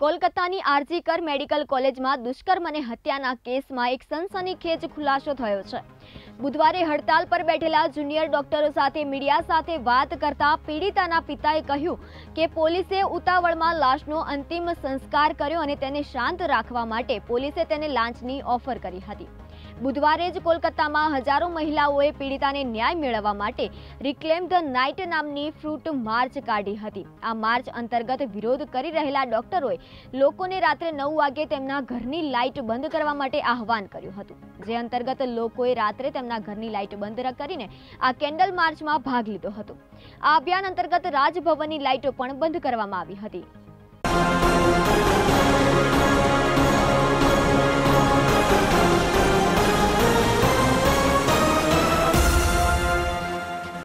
કોલકાતાની RG Kar medical કોલેજમાં દુષ્કર્મ અને હત્યાના કેસમાં એક સનસનીખેજ ખુલાસો થયો છે। બુધવારે હડતાલ પર બેઠેલા જુનિયર ડોક્ટરો સાથે મીડિયા સાથે વાત કરતા પીડિતાના પિતાએ કહ્યું કે પોલીસે ઉતાવળમાં લાશનો અંતિમ સંસ્કાર કર્યો અને તેને શાંત રાખવા માટે પોલીસે તેને લાંચની ઓફર કરી હતી। બુધવારે જ કોલકાતામાં હજારો મહિલાઓએ પીડિતાને ન્યાય મેળવવા માટે રિક્લેમ ધ નાઇટ નામની ફ્રૂટ માર્ચ કાઢી હતી। આ માર્ચ અંતર્ગત વિરોધ કરી રહેલા ડોક્ટરોએ લોકોને રાત્રે 9 વાગ્યે તેમના ઘરની લાઇટ બંધ કરવા માટે આહવાન કર્યું હતું, જે અંતર્ગત લોકોએ રાત્રે તેમના ઘરની લાઇટ બંધ કરીને આ કેન્ડલ માર્ચમાં ભાગ લીધો હતો। આ અભિયાન અંતર્ગત રાજભવનની લાઇટો પણ બંધ કરવામાં આવી હતી।